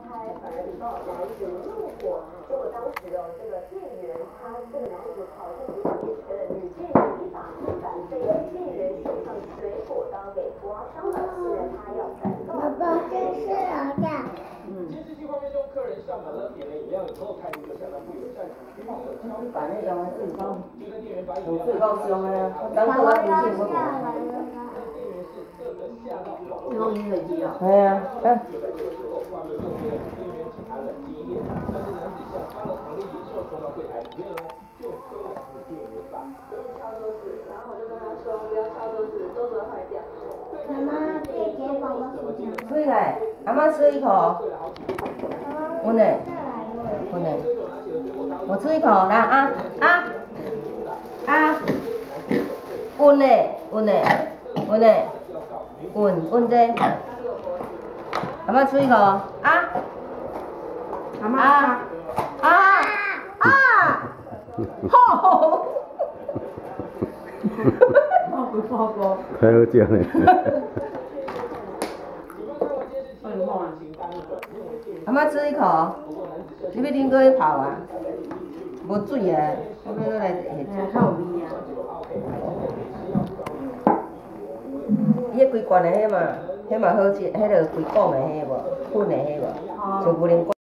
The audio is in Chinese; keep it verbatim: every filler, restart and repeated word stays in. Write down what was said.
开，反而引爆男子怒火。结果当时哦，这个店员他这个男子跑进去面前的女店员一把不反，被店员手上水果刀给刮伤了，现在他要转告。 爸爸，这是老大。 嗯。监视器画面中，客人上门了，点了饮料以后，态度就相当不友善，放手敲。 把那用的最高， 就在店员把饮有料最高凶的，咱过来附近不过。 用音乐机啊。 系啊，看。 妈妈，姐姐帮我数钱。 水来，阿妈吃一口。稳嘞，稳嘞。我吃一口，来啊啊啊！稳嘞，稳嘞，稳嘞，稳稳这。阿妈吃一口，啊！ 阿妈啊啊啊！吼！ 报告报告。 太好笑了。 阿妈吃一口，你要啉过去泡啊？无水啊，我要来下。 哎，较有味啊。 伊迄规罐的迄嘛，迄嘛好食，迄个规罐的迄无，粉的迄无，就不能。